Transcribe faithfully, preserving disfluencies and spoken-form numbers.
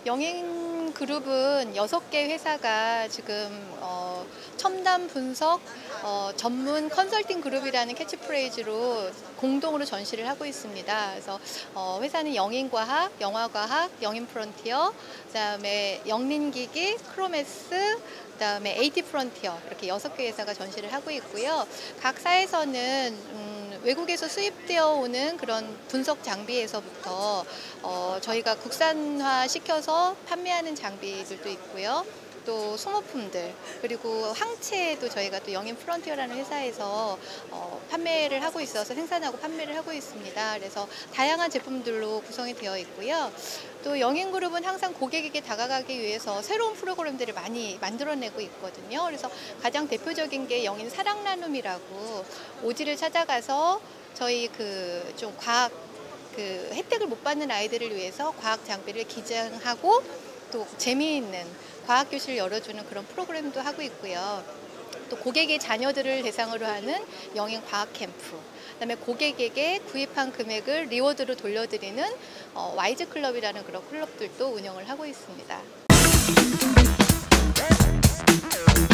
영인 그룹은 여섯 개 회사가 지금 어, 첨단 분석 어, 전문 컨설팅 그룹이라는 캐치프레이즈로 공동으로 전시를 하고 있습니다. 그래서 어, 회사는 영인과학, 영화과학, 영인프론티어, 그다음에 영민기기, 크로메스, 그다음에 에이티 프론티어 이렇게 여섯 개 회사가 전시를 하고 있고요. 각 사에서는 음, 외국에서 수입되어 오는 그런 분석 장비에서부터 어, 저희가 국산화 시켜서 판매하는 장비들도 있고요. 또 소모품들, 그리고 항체도 저희가 또 영인 프론티어라는 회사에서 어, 판매를 하고 있어서 생산하고 판매를 하고 있습니다. 그래서 다양한 제품들로 구성이 되어 있고요. 또 영인그룹은 항상 고객에게 다가가기 위해서 새로운 프로그램들을 많이 만들어내고 있거든요. 그래서 가장 대표적인 게 영인 사랑 나눔이라고 오지를 찾아가서 저희 그 좀 과학 그 혜택을 못 받는 아이들을 위해서 과학 장비를 기증하고 또 재미있는 과학 교실을 열어주는 그런 프로그램도 하고 있고요. 또 고객의 자녀들을 대상으로 하는 영인 과학 캠프, 그다음에 고객에게 구입한 금액을 리워드로 돌려드리는 어, 와이즈 클럽이라는 그런 클럽들도 운영을 하고 있습니다.